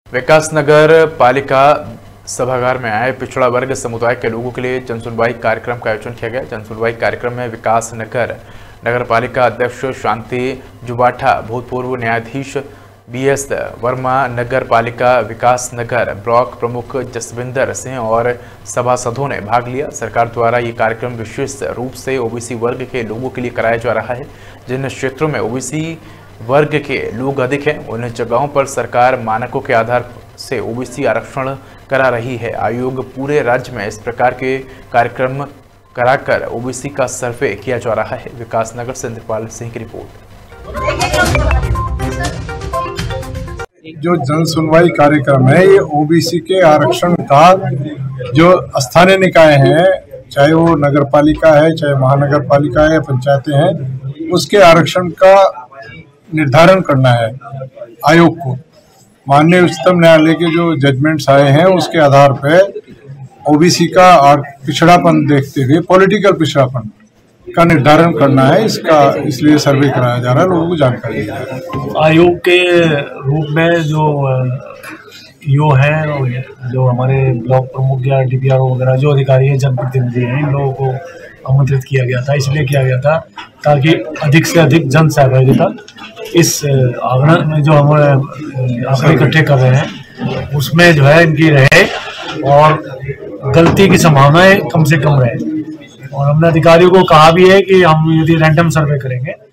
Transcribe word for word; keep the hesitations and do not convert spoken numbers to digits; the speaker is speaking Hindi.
विकासनगर पालिका सभागार में आए पिछड़ा वर्ग समुदाय के लोगों के लिए जनसुनवाई कार्यक्रम का आयोजन किया गया। जनसुनवाई कार्यक्रम में विकासनगर नगर पालिका अध्यक्ष शांति जुबाठा, भूतपूर्व न्यायाधीश बी एस वर्मा, नगर पालिका विकासनगर ब्लॉक प्रमुख जसविंदर सिंह और सभासदों ने भाग लिया। सरकार द्वारा ये कार्यक्रम विशेष रूप से ओबीसी वर्ग के लोगों के लिए कराया जा रहा है। जिन क्षेत्रों में ओबीसी वर्ग के लोग अधिक हैं, उन जगहों पर सरकार मानकों के आधार से ओबीसी आरक्षण करा रही है। आयोग पूरे राज्य में इस प्रकार के कार्यक्रम कराकर ओबीसी का सर्वे किया जा रहा है। विकासनगर से इंद्रपाल सिंह की रिपोर्ट। जो जन सुनवाई कार्यक्रम है, ये ओबीसी के आरक्षण का जो स्थानीय निकाय हैं, चाहे वो नगर पालिका है, चाहे महानगर पालिका है या पंचायतें हैं, उसके आरक्षण का निर्धारण करना है आयोग को। माननीय उच्चतम न्यायालय के जो जजमेंट्स आए हैं, उसके आधार पर ओबीसी का और पिछड़ापन देखते हुए पॉलिटिकल पिछड़ापन का निर्धारण करना है। इसका इसलिए सर्वे कराया जा रहा है, लोगों को जानकारी दी जा रही है। आयोग के रूप में जो यो है, जो हमारे ब्लॉक प्रमुख या डीपीआरओ वगैरह जो अधिकारी हैं, जनप्रतिनिधि हैं, इन लोगों को आमंत्रित किया गया था। इसलिए किया गया था ताकि अधिक से अधिक जन सहभागिता इस आंकड़े में जो हम आंकड़े इकट्ठे कर रहे हैं उसमें जो है इनकी रहे और गलती की संभावनाएं कम से कम रहे। और हमने अधिकारियों को कहा भी है कि हम यदि रैंडम सर्वे करेंगे